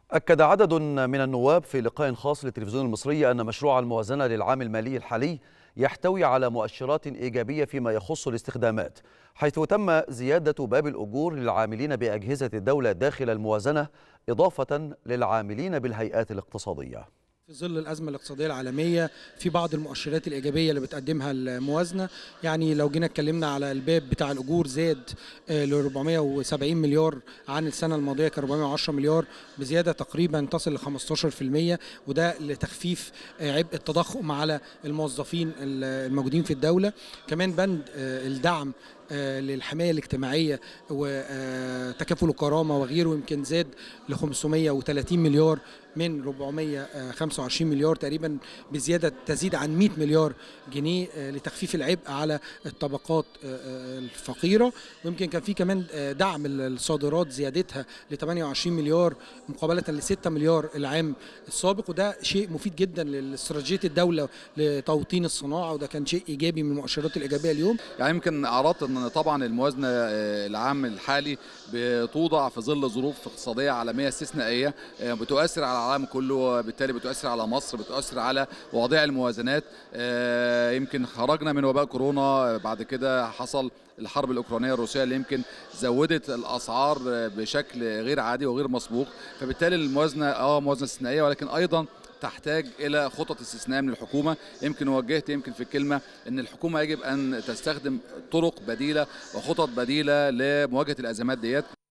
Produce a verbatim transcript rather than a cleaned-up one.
أكد عدد من النواب في لقاء خاص للتلفزيون المصري أن مشروع الموازنة للعام المالي الحالي يحتوي على مؤشرات إيجابية فيما يخص الاستخدامات، حيث تم زيادة باب الأجور للعاملين بأجهزة الدولة داخل الموازنة، إضافة للعاملين بالهيئات الاقتصادية. في ظل الأزمة الاقتصادية العالمية في بعض المؤشرات الإيجابية اللي بتقدمها الموازنة. يعني لو جينا اتكلمنا على الباب بتاع الأجور زاد ل أربعمائة وسبعين مليار عن السنة الماضية كان أربعمائة وعشرة مليار، بزيادة تقريبا تصل ل خمسة عشر بالمئة، وده لتخفيف عبء التضخم على الموظفين الموجودين في الدولة. كمان بند الدعم للحماية الاجتماعية وتكافل الكرامة وغيره يمكن زاد ل خمسمائة وثلاثين مليار من أربعمائة وخمسة وعشرين مليار، تقريبا بزيادة تزيد عن مئة مليار جنيه لتخفيف العبء على الطبقات الفقيرة. ويمكن كان في كمان دعم الصادرات زيادتها ل ثمانية وعشرين مليار مقابلة ل ستة مليار العام السابق، وده شيء مفيد جدا لاستراتيجية الدولة لتوطين الصناعة، وده كان شيء إيجابي من المؤشرات الإيجابية اليوم. يعني يمكن أعرضت أن طبعا الموازنة العام الحالي بتوضع في ظل ظروف اقتصادية عالمية استثنائية بتؤثر على العالم كله، بالتالي بتؤثر على مصر، بتؤثر على مواضيع الموازنات. يمكن خرجنا من وباء كورونا، بعد كده حصل الحرب الأوكرانية الروسية اللي يمكن زودت الأسعار بشكل غير عادي وغير مسبوق، فبالتالي الموازنة اه موازنة استثنائية ولكن أيضا تحتاج إلى خطط استثنائية من الحكومة. يمكن وجهت يمكن في الكلمة أن الحكومة يجب أن تستخدم طرق بديلة وخطط بديلة لمواجهة الأزمات ديت.